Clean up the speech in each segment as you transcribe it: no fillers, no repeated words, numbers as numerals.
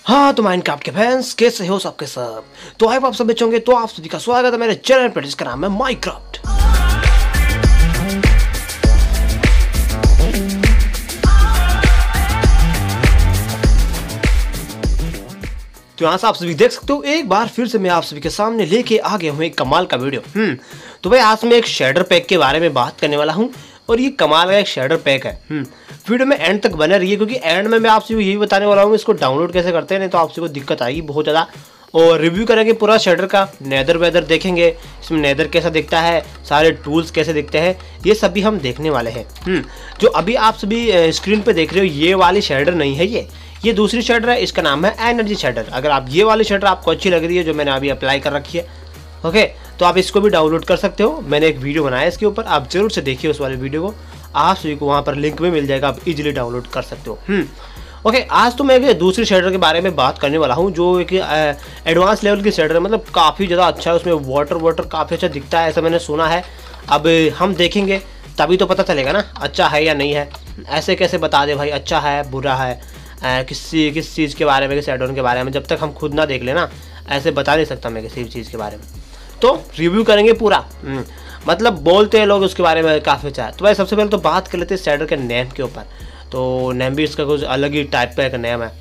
हाँ तो माइनक्राफ्ट के फैंस कैसे हो सबके सब। तो आप सब बच्चे होंगे तो आप सभी का स्वागत है मेरे चैनल पर जिसका नाम है माइनक्राफ्ट। तो यहाँ से आप सभी देख सकते हो एक बार फिर से मैं आप सभी के सामने लेके आ गया हूँ एक कमाल का वीडियो। तो भाई आज मैं एक शेडर पैक के बारे में बात करने वाला हूँ और ये कमाल का एक शेडर पैक है। वीडियो में एंड तक बने रहिए क्योंकि एंड में मैं आपसे यही बताने वाला हूँ इसको डाउनलोड कैसे करते हैं, नहीं तो आपसे को दिक्कत आएगी बहुत ज़्यादा। और रिव्यू करेंगे पूरा शेडर का, नेदर वेदर देखेंगे, इसमें नेदर कैसा दिखता है, सारे टूल्स कैसे दिखते हैं, ये सब भी हम देखने वाले हैं। जो अभी आप सभी स्क्रीन पे देख रहे हो ये वाली शेडर नहीं है, ये दूसरी शेडर है, इसका नाम है एनर्जी शेडर। अगर आप ये वाली शेडर आपको अच्छी लग रही है जो मैंने अभी अप्लाई कर रखी है, ओके, तो आप इसको भी डाउनलोड कर सकते हो। मैंने एक वीडियो बनाया इसके ऊपर, आप जरूर से देखिए उस वाले वीडियो को, आप सभी को वहाँ पर लिंक में मिल जाएगा, आप इजीली डाउनलोड कर सकते हो। ओके, आज तो मैं एक दूसरी शेडर के बारे में बात करने वाला हूँ जो एक एडवांस लेवल की शेडर है, मतलब काफ़ी ज़्यादा अच्छा है, उसमें वाटर काफ़ी अच्छा दिखता है ऐसा मैंने सुना है। अब हम देखेंगे तभी तो पता चलेगा ना अच्छा है या नहीं है। ऐसे कैसे बता दे भाई अच्छा है बुरा है, किस चीज़ के बारे में, किस एड ऑन के बारे में, जब तक हम खुद ना देख लेना ऐसे बता नहीं सकता मैं किसी भी चीज़ के बारे में। तो रिव्यू करेंगे पूरा, मतलब बोलते हैं लोग उसके बारे में काफ़ी अच्छा है। तो भाई सबसे पहले तो बात कर लेते हैं शेडर के नेम के ऊपर। तो नेम भी इसका कुछ अलग ही टाइप का एक नेम है,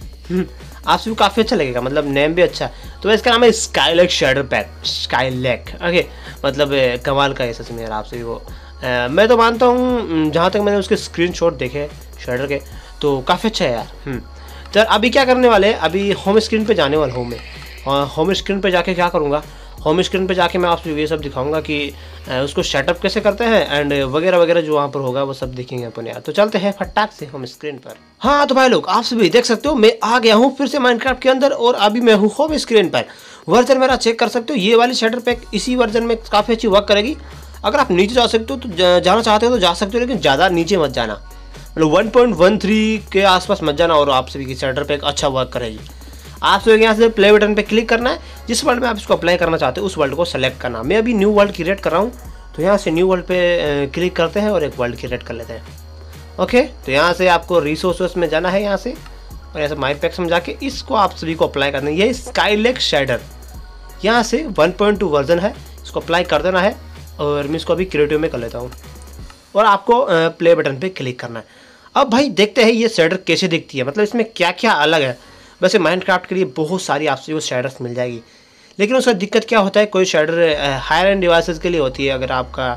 आप सभी काफ़ी अच्छा लगेगा, मतलब नेम भी अच्छा है। तो इसका नाम है Skylake shader pack, Skylake. Okay, मतलब कमाल का है सच में यार, आप सभी को मैं तो मानता हूँ, जहाँ तक मैंने उसके स्क्रीनशॉट देखे शेडर के तो काफ़ी अच्छा है यार। तो अभी क्या करने वाले हैं, अभी होम स्क्रीन पे जाने वाला हूँ मैं। होम स्क्रीन पे जाके क्या करूँगा, होम स्क्रीन पे जाके मैं आपको ये सब दिखाऊंगा कि उसको सेटअप कैसे करते हैं एंड वगैरह वगैरह जो वहाँ पर होगा वो सब देखेंगे अपन यार। तो चलते हैं फटाक से होम स्क्रीन पर। हाँ तो भाई लोग आप सभी देख सकते हो मैं आ गया हूँ फिर से माइनक्राफ्ट के अंदर और अभी मैं हूँ होम स्क्रीन पर। वर्जन मेरा चेक कर सकते हो, ये वाली शेडर पैक इसी वर्जन में काफ़ी अच्छी वर्क करेगी। अगर आप नीचे जा सकते हो तो जाना चाहते हो तो जा सकते हो, लेकिन ज़्यादा नीचे मत जाना, मतलब 1.13 के आसपास मत जाना और आप सभी की शेडर पैक अच्छा वर्क करेगी। आप सभी यहाँ से प्ले बटन पे क्लिक करना है, जिस वर्ल्ड में आप इसको अप्लाई करना चाहते हो उस वर्ल्ड को सेलेक्ट करना। मैं अभी न्यू वर्ल्ड क्रिएट कर रहा हूँ, तो यहाँ से न्यू वर्ल्ड पे क्लिक करते हैं और एक वर्ल्ड क्रिएट कर लेते हैं। ओके, तो यहाँ से आपको रिसोर्सेस में जाना है यहाँ से, और यहाँ से माई पैक्स में जाके इसको आप सभी को अप्लाई करना है। ये स्काईलेक शेडर यहाँ से 1.2 वर्जन है, इसको अप्लाई कर देना है और मैं इसको अभी क्रिएटिव में कर लेता हूँ और आपको प्ले बटन पर क्लिक करना है। अब भाई देखते हैं ये शेडर कैसे दिखती है, मतलब इसमें क्या क्या अलग है। वैसे माइनक्राफ्ट के लिए बहुत सारी आपसे वो शेडर्स मिल जाएगी, लेकिन उसका दिक्कत क्या होता है, कोई शेडर हायर एंड डिवाइसेस के लिए होती है। अगर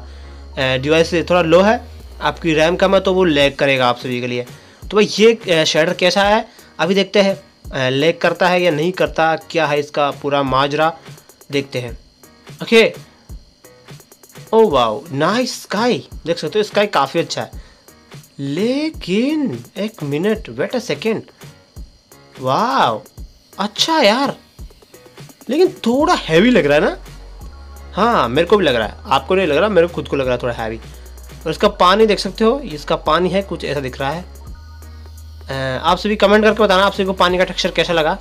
आपका डिवाइस थोड़ा लो है, आपकी रैम कम है, तो वो लैग करेगा आप सभी के लिए। तो भाई ये शेडर कैसा है अभी देखते हैं, लैग करता है या नहीं करता, क्या है इसका पूरा माजरा देखते हैं। Okay, oh wow nice sky, देख सकते हो स्काई काफ़ी अच्छा है, लेकिन एक मिनट वेट अ सेकेंड, वाह अच्छा यार, लेकिन थोड़ा हैवी लग रहा है ना। हाँ मेरे को भी लग रहा है, आपको नहीं लग रहा, मेरे को खुद को लग रहा है थोड़ा हैवी। और इसका पानी देख सकते हो, इसका पानी है कुछ ऐसा दिख रहा है। आप सभी कमेंट करके बताना आप सभी को पानी का टेक्सचर कैसा लगा।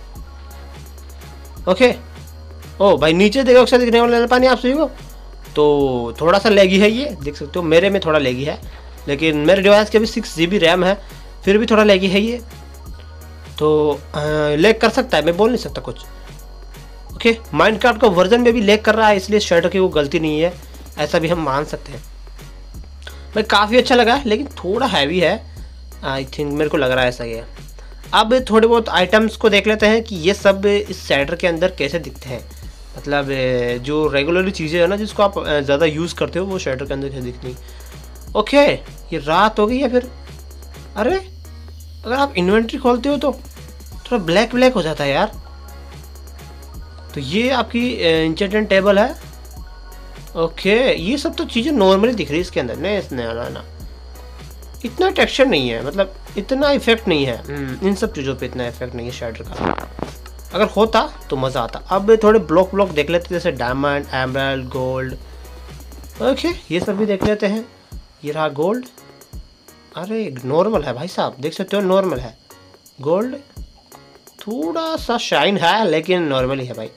ओके, ओ भाई नीचे देखो अक्सर दिखने वाला पानी आप सभी को, तो थोड़ा सा लेगी है ये, देख सकते हो मेरे में थोड़ा लेगी है, लेकिन मेरे डिवाइस के भी 6 GB रैम है, फिर भी थोड़ा लेगी है ये, तो लैग कर सकता है, मैं बोल नहीं सकता कुछ। ओके, माइनक्राफ्ट का वर्जन में भी लैग कर रहा है, इसलिए शेडर की वो गलती नहीं है, ऐसा भी हम मान सकते हैं। भाई काफ़ी अच्छा लगा है, लेकिन थोड़ा हैवी है आई थिंक, मेरे को लग रहा है ऐसा ही है। अब थोड़े बहुत आइटम्स को देख लेते हैं कि ये सब इस शेडर के अंदर कैसे दिखते हैं, मतलब जो रेगुलरली चीज़ें है ना जिसको आप ज़्यादा यूज़ करते हो वो शेडर के अंदर कैसे दिखती। ओके, ये रात हो गई है फिर, अरे अगर आप इन्वेंट्री खोलते हो तो थोड़ा ब्लैक ब्लैक हो जाता है यार। तो ये आपकी इंचेंटेंट टेबल है। ओके, ये सब तो चीज़ें नॉर्मली दिख रही है इसके अंदर, नहीं इसने ना इतना टेक्सचर नहीं है, मतलब इतना इफेक्ट नहीं है, इन सब चीज़ों पे इतना इफेक्ट नहीं है शेडर का, अगर होता तो मज़ा आता। अब थोड़े ब्लॉक देख लेते हैं, जैसे डायमंड, एमराल्ड, गोल्ड। ओके, ये सब भी देख लेते हैं। ये रहा गोल्ड, अरे नॉर्मल है भाई साहब, देख सकते हो नॉर्मल है। गोल्ड थोड़ा सा शाइन है लेकिन नॉर्मल ही है भाई।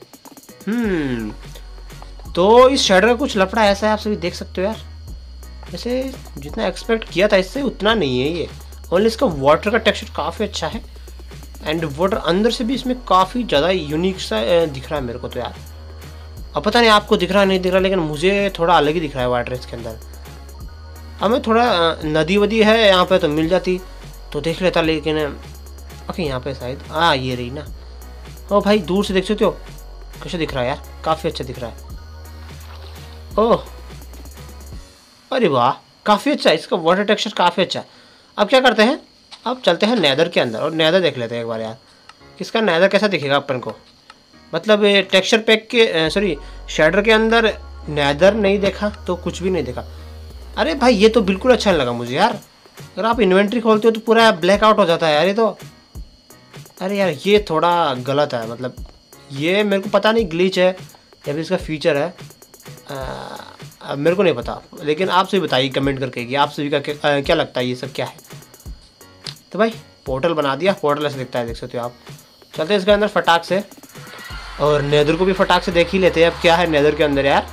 तो इस शेडर का कुछ लफड़ा ऐसा है, आप सभी देख सकते हो यार, वैसे जितना एक्सपेक्ट किया था इससे उतना नहीं है ये। ओनली इसका वाटर का टेक्सचर काफ़ी अच्छा है एंड वाटर अंदर से भी इसमें काफ़ी ज़्यादा यूनिक सा दिख रहा है मेरे को तो यार। अब पता नहीं आपको दिख रहा नहीं दिख रहा, लेकिन मुझे थोड़ा अलग ही दिख रहा है वाटर इसके अंदर। अब मैं थोड़ा नदी वदी है यहाँ पे तो मिल जाती तो देख लेता, लेकिन ओके यहाँ पे शायद ये रही ना। ओ भाई दूर से देख सकते हो कैसे दिख रहा है यार, काफ़ी अच्छा दिख रहा है। ओह अरे वाह काफ़ी अच्छा, इसका वाटर टेक्सचर काफ़ी अच्छा है। अब क्या करते हैं, अब चलते हैं नेदर के अंदर और नेदर देख लेते हैं एक बार यार, किसका नेदर कैसा दिखेगा अपन को। मतलब टेक्सचर पैक के सॉरी शेडर के अंदर नेदर नहीं देखा तो कुछ भी नहीं देखा। अरे भाई ये तो बिल्कुल अच्छा नहीं लगा मुझे यार। अगर आप इन्वेंट्री खोलते हो तो पूरा ब्लैक आउट हो जाता है यार ये तो। अरे यार ये थोड़ा गलत है, मतलब ये मेरे को पता नहीं ग्लिच है या फिर इसका फीचर है, अब मेरे को नहीं पता, लेकिन आप सभी बताइए कमेंट करके कि आप सभी का क्या लगता है ये सब क्या है। तो भाई पोर्टल बना दिया, पोर्टल ऐसे दिखता है देख सकते हो आप। चलते हैं इसके अंदर फटाक से और नेदर को भी फटाक से देख ही लेते हैं अब क्या है नेदर के अंदर यार।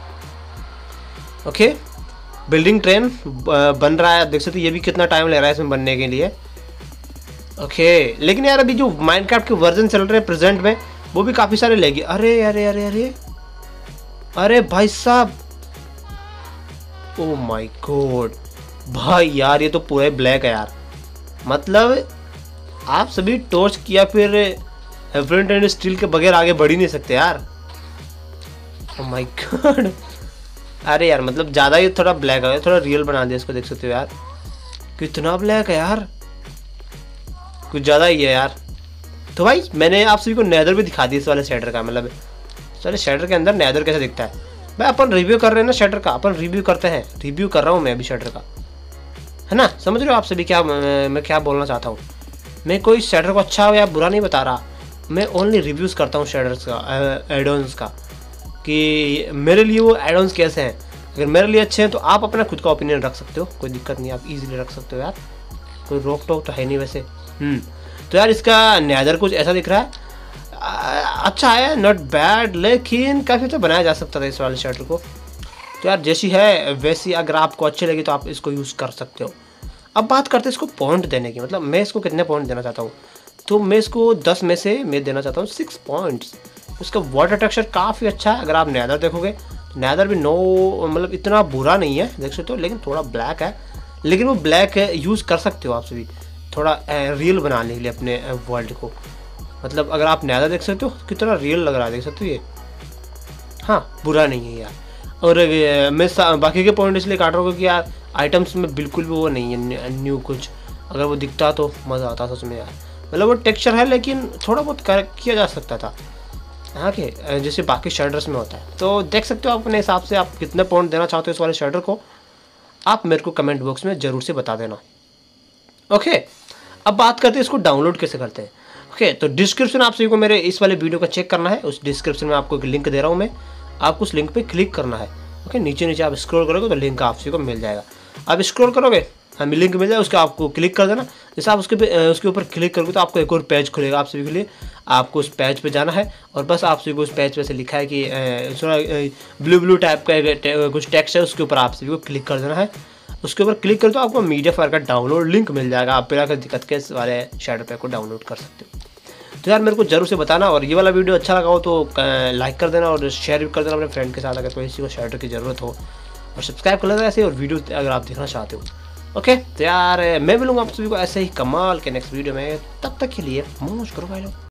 ओके बिल्डिंग ट्रेन बन रहा है, देख सकते हो ये भी कितना टाइम लग रहा है इसमें बनने के लिए। ओके लेकिन यार अभी जो माइनक्राफ्ट के वर्जन चल रहे हैं प्रेजेंट में वो भी काफ़ी सारे लेगी। अरे अरे अरे अरे अरे भाई साहब, ओ माय गॉड भाई यार ये तो पूरा ही ब्लैक है यार। मतलब आप सभी टॉर्च किया फिर फ्रंट एंड स्टील के बगैर आगे बढ़ ही नहीं सकते यार। ओ माय गॉड अरे यार मतलब ज़्यादा ही थोड़ा ब्लैक है, थोड़ा रियल बना दिया इसको, देख सकते हो यार कितना ब्लैक है यार, कुछ ज़्यादा ही है यार। तो भाई मैंने आप सभी को नेदर भी दिखा दी इस वाले शेडर का, मतलब इस वाले शेडर के अंदर नेदर कैसे दिखता है। भाई अपन रिव्यू कर रहे हैं ना शेडर का, अपन रिव्यू करते हैं, रिव्यू कर रहा हूँ मैं अभी शेडर का, है ना। समझ रहे हो आप सभी क्या मैं क्या बोलना चाहता हूँ। मैं कोई शेडर को अच्छा हो या बुरा नहीं बता रहा, मैं ओनली रिव्यूज़ करता हूँ शेडर्स का, एडॉन्स का, कि मेरे लिए वो एडॉन्स कैसे हैं। अगर मेरे लिए अच्छे हैं तो आप अपना खुद का ओपिनियन रख सकते हो, कोई दिक्कत नहीं, आप इजीली रख सकते हो यार, कोई रोक टोक तो है नहीं वैसे। तो यार इसका नेदर कुछ ऐसा दिख रहा है, अच्छा है नॉट बैड, लेकिन काफ़ी तो बनाया जा सकता था इस वाले शेडर को। तो यार जैसी है वैसी अगर आपको अच्छी लगी तो आप इसको यूज़ कर सकते हो। अब बात करते हैं इसको पॉइंट देने की, मतलब मैं इसको कितने पॉइंट देना चाहता हूँ, तो मैं इसको 10 में से मैं देना चाहता हूँ 6 पॉइंट्स। उसका वाटर टेक्सचर काफ़ी अच्छा है, अगर आप नेदर देखोगे तो नेदर भी मतलब इतना बुरा नहीं है देख सकते हो, लेकिन थोड़ा ब्लैक है, लेकिन वो ब्लैक यूज़ कर सकते हो आप सभी थोड़ा रियल बनाने के लिए अपने वर्ल्ड को। मतलब अगर आप नेदर देख सकते हो कितना रियल लग रहा है देख सकते हो ये, हाँ बुरा नहीं है यार। और मैं बाकी के पॉइंट इसलिए काट रहा हूँ क्योंकि यार आइटम्स में बिल्कुल भी वो नहीं है न्यू कुछ, अगर वो दिखता तो मज़ा आता सच में यार। मतलब वो टेक्सचर है लेकिन थोड़ा बहुत किया जा सकता था हाँ के जैसे बाकी शेडर्स में होता है। तो देख सकते हो अपने हिसाब से आप कितने पॉइंट देना चाहते हो इस वाले शेडर को, आप मेरे को कमेंट बॉक्स में ज़रूर से बता देना। ओके अब बात करते हैं इसको डाउनलोड कैसे करते हैं। ओके तो डिस्क्रिप्शन आप सभी को मेरे इस वाले वीडियो का चेक करना है, उस डिस्क्रिप्शन में आपको एक लिंक दे रहा हूँ मैं, आपको उस लिंक पे क्लिक करना है। ओके नीचे नीचे आप स्क्रॉल करोगे तो लिंक आप सभी को मिल जाएगा, आप स्क्रॉल करोगे हमें लिंक मिल जाएगा, उसका आपको क्लिक कर देना। जैसे आप उसके ऊपर क्लिक करोगे तो आपको एक और पेज खुलेगा आप सभी के लिए, आपको उस पेज पे जाना है और बस आप सभी को उस पेज पे से लिखा है कि थोड़ा ब्लू टाइप का कुछ टेक्स्ट है, उसके ऊपर आप सभी को क्लिक कर देना है। उसके ऊपर क्लिक कर तो आपको मीडिया फायर का डाउनलोड लिंक मिल जाएगा, आप बिना किसी दिक्कत के इस वाले शेडर पैक को डाउनलोड कर सकते हो। तो यार मेरे को जरूर से बताना, और ये वाला वीडियो अच्छा लगा हो तो लाइक कर देना और शेयर भी कर देना अपने फ्रेंड के साथ अगर कोई किसी को शेडर की ज़रूरत हो, और सब्सक्राइब कर लेना ऐसे और वीडियो अगर आप देखना चाहते हो। ओके तो यार मैं मिलूंगा आप सभी को ऐसे ही कमाल के नेक्स्ट वीडियो में, तब तक के लिए मौज करो भाई लोग।